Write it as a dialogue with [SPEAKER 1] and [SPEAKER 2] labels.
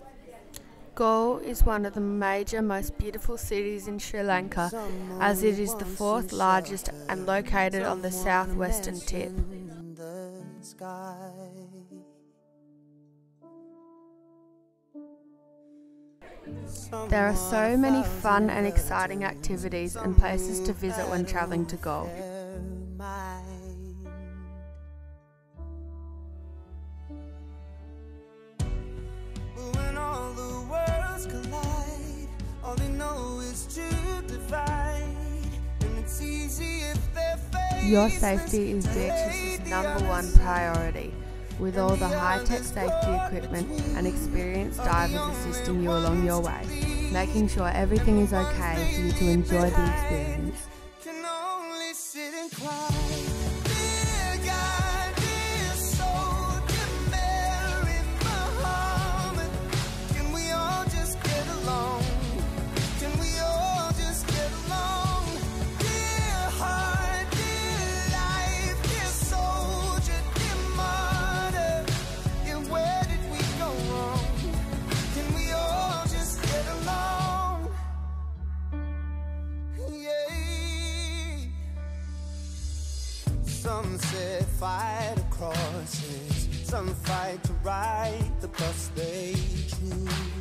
[SPEAKER 1] Galle is one of the major, most beautiful cities in Sri Lanka, as it is the fourth largest and located on the southwestern tip. There are so many fun and exciting activities and places to visit when travelling to Galle. Your safety is Beatrice's #1 priority, with all the high-tech safety equipment and experienced divers assisting you along your way, making sure everything is okay for you to enjoy the experience.
[SPEAKER 2] Some said fight across it, some fight to ride the bus they choose.